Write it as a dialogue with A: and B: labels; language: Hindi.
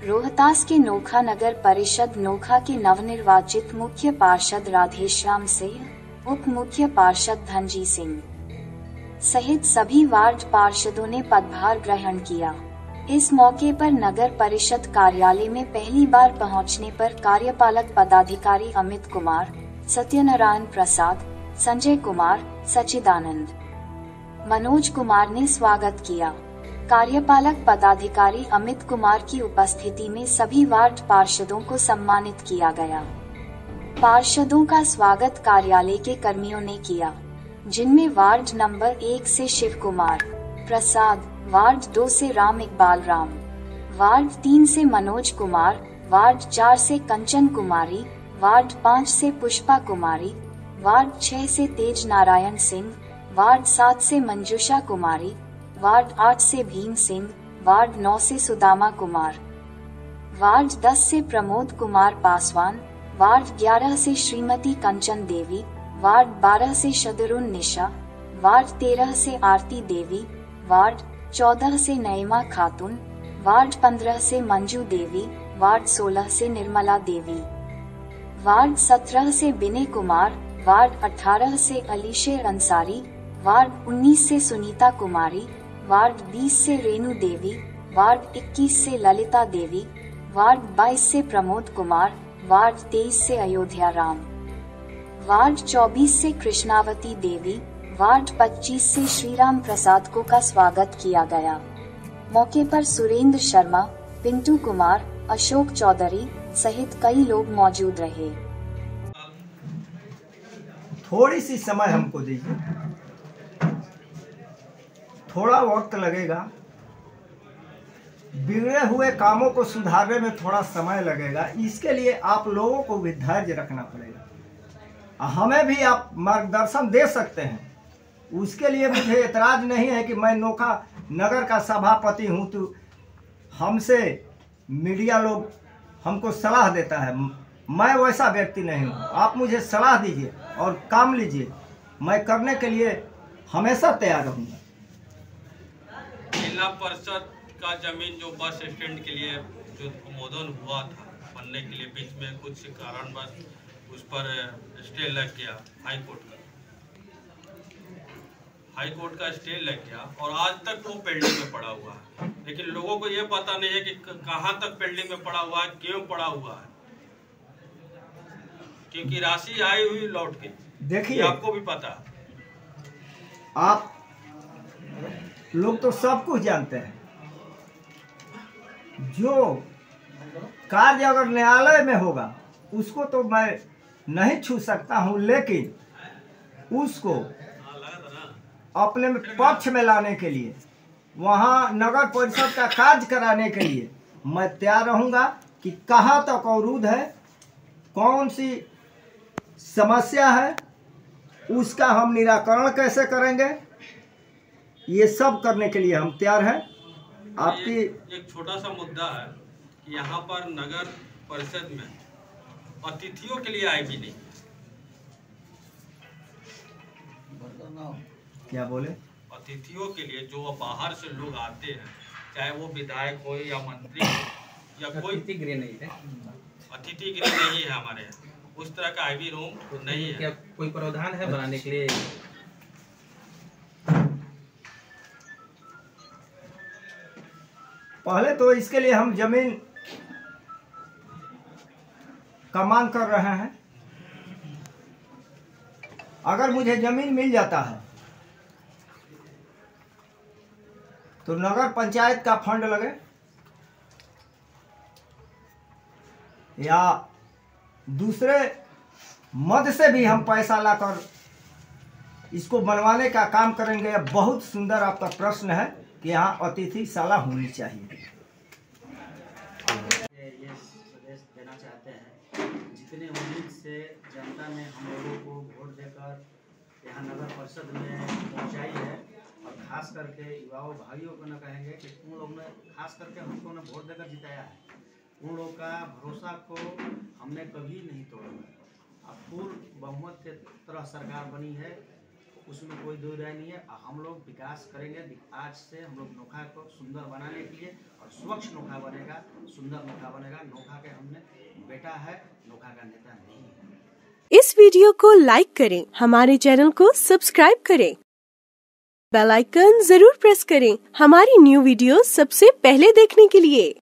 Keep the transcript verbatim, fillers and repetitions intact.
A: रोहतास के नोखा नगर परिषद नोखा के नवनिर्वाचित मुख्य पार्षद राधेश्याम सिंह, उप मुख्य पार्षद धनजी सिंह सहित सभी वार्ड पार्षदों ने पदभार ग्रहण किया। इस मौके पर नगर परिषद कार्यालय में पहली बार पहुंचने पर कार्यपालक पदाधिकारी अमित कुमार, सत्यनारायण प्रसाद, संजय कुमार, सचिदानंद, मनोज कुमार ने स्वागत किया। कार्यपालक पदाधिकारी अमित कुमार की उपस्थिति में सभी वार्ड पार्षदों को सम्मानित किया गया। पार्षदों का स्वागत कार्यालय के कर्मियों ने किया, जिनमें वार्ड नंबर एक से शिव कुमार प्रसाद, वार्ड दो से राम इकबाल राम, वार्ड तीन से मनोज कुमार, वार्ड चार से कंचन कुमारी, वार्ड पाँच से पुष्पा कुमारी, वार्ड छह से तेज नारायण सिंह, वार्ड सात से मंजूषा कुमारी, वार्ड आठ से भीम सिंह, वार्ड नौ से सुदामा कुमार, वार्ड दस से प्रमोद कुमार पासवान, वार्ड ग्यारह से श्रीमती कंचन देवी, वार्ड बारह से शदरुन निशा, वार्ड तेरह से आरती देवी, वार्ड चौदह से नईमा खातून, वार्ड पंद्रह से मंजू देवी, वार्ड सोलह से निर्मला देवी, वार्ड सत्रह से विनय कुमार, वार्ड अठारह से अलीशेर अंसारी, वार्ड उन्नीस से सुनीता कुमारी, वार्ड बीस से रेणु देवी, वार्ड इक्कीस से ललिता देवी, वार्ड बाईस से प्रमोद कुमार, वार्ड तेईस से अयोध्या राम, वार्ड चौबीस से कृष्णावती देवी, वार्ड पच्चीस से श्रीराम प्रसाद को का स्वागत किया गया। मौके पर सुरेंद्र शर्मा, पिंटू कुमार, अशोक चौधरी सहित कई लोग मौजूद रहे।
B: थोड़ी सी समय हमको दीजिए, थोड़ा वक्त लगेगा, बिगड़े हुए कामों को सुधारने में थोड़ा समय लगेगा। इसके लिए आप लोगों को भी धैर्य रखना पड़ेगा। हमें भी आप मार्गदर्शन दे सकते हैं, उसके लिए मुझे एतराज नहीं है कि मैं नोखा नगर का सभापति हूं तो हमसे मीडिया लोग हमको सलाह देता है। मैं वैसा व्यक्ति नहीं हूं। आप मुझे सलाह दीजिए और काम लीजिए, मैं करने के लिए हमेशा तैयार रहूंगा।
C: जिला परिषद का जमीन जो बस स्टैंड के लिए जो अनुमोदन हुआ था बनने के लिए, बीच में कुछ कारणवश उस पर स्टे लग गया, हाई कोर्ट का हाई कोर्ट का स्टे लग गया और आज तक वो पेंडिंग में पड़ा हुआ है। लेकिन लोगों को ये पता नहीं है कि कहां तक पेंडिंग में पड़ा हुआ है, क्यों पड़ा हुआ है, क्योंकि राशि आई हुई लौट के।
B: देखिए,
C: आपको भी पता,
B: आप लोग तो सब कुछ जानते हैं। जो कार्य अगर न्यायालय में होगा उसको तो मैं नहीं छू सकता हूं, लेकिन उसको अपने पक्ष में लाने के लिए, वहां नगर परिषद का कार्य कराने के लिए मैं तैयार रहूंगा कि कहां तक अवरुद्ध है, कौन सी समस्या है, उसका हम निराकरण कैसे करेंगे, ये सब करने के लिए हम तैयार हैं। आपकी
C: एक छोटा सा मुद्दा है कि यहाँ पर नगर परिषद में अतिथियों के लिए आई भी नहीं।
B: क्या बोले?
C: अतिथियों के लिए जो बाहर से लोग आते हैं, चाहे वो विधायक हो या मंत्री हो या कोई,
D: अतिथि गृह नहीं है,
C: अतिथि गृह नहीं है हमारे यहाँ, उस तरह का आईवी रूम नहीं है।
D: क्या कोई प्रावधान है बनाने के लिए?
B: पहले तो इसके लिए हम जमीन का मांग कर रहे हैं। अगर मुझे जमीन मिल जाता है तो नगर पंचायत का फंड लगे या दूसरे मद से भी हम पैसा लाकर इसको बनवाने का काम करेंगे। बहुत सुंदर आपका प्रश्न है कि यहाँ अतिथिशाला होनी चाहिए।
E: ये संदेश देना चाहते हैं, जितने उम्मीद से जनता ने हम लोगों को वोट देकर यहाँ नगर परिषद में पहुँचाई है, और खास करके युवाओं भाइयों को न कहेंगे कि उन लोगों ने खास करके हमको न वोट देकर जिताया है, उन लोगों का भरोसा को हमने कभी नहीं तोड़ा। अब पूर्ण बहुमत के तरह सरकार बनी है, उसमें कोई दो राय नहीं है। हम लोग विकास करेंगे। आज से हम लोग नोखा को सुंदर बनाने के लिए, और स्वच्छ नोखा बनेगा, सुंदर नोखा बनेगा। नोखा के हमने बेटा है, नोखा का नेता नहीं है।
F: इस वीडियो को लाइक करें, हमारे चैनल को सब्सक्राइब करें, बेल आइकन जरूर प्रेस करें हमारी न्यू वीडियो सबसे पहले देखने के लिए।